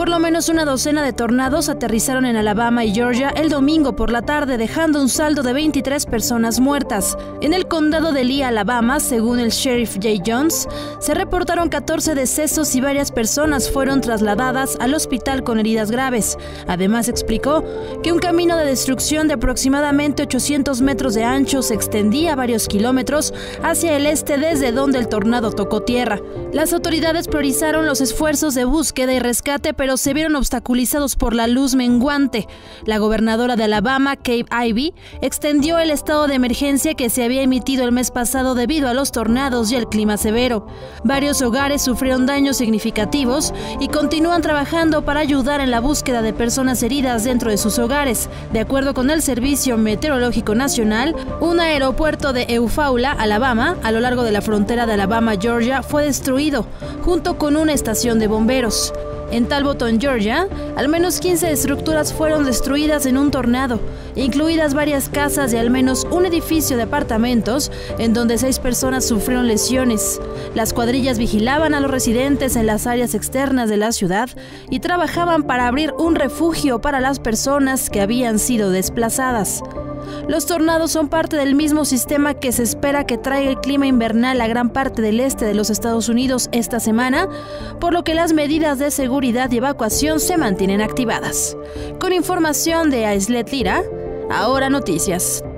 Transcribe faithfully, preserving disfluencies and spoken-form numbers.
Por lo menos una docena de tornados aterrizaron en Alabama y Georgia el domingo por la tarde, dejando un saldo de veintitrés personas muertas. En el condado de Lee, Alabama, según el sheriff Jay Jones, se reportaron catorce decesos y varias personas fueron trasladadas al hospital con heridas graves. Además, explicó que un camino de destrucción de aproximadamente ochocientos metros de ancho se extendía varios kilómetros hacia el este desde donde el tornado tocó tierra. Las autoridades priorizaron los esfuerzos de búsqueda y rescate, pero se vieron obstaculizados por la luz menguante. La gobernadora de Alabama, Kay Ivey, extendió el estado de emergencia que se había emitido el mes pasado debido a los tornados y el clima severo. Varios hogares sufrieron daños significativos y continúan trabajando para ayudar en la búsqueda de personas heridas dentro de sus hogares. De acuerdo con el Servicio Meteorológico Nacional, un aeropuerto de Eufaula, Alabama, a lo largo de la frontera de Alabama-Georgia, fue destruido, junto con una estación de bomberos. En Talbotton, Georgia, al menos quince estructuras fueron destruidas en un tornado, incluidas varias casas y al menos un edificio de apartamentos, en donde seis personas sufrieron lesiones. Las cuadrillas vigilaban a los residentes en las áreas externas de la ciudad y trabajaban para abrir un refugio para las personas que habían sido desplazadas. Los tornados son parte del mismo sistema que se espera que traiga el clima invernal a gran parte del este de los Estados Unidos esta semana, por lo que las medidas de seguridad y evacuación se mantienen activadas. Con información de Aislet Lira, Ahora Noticias.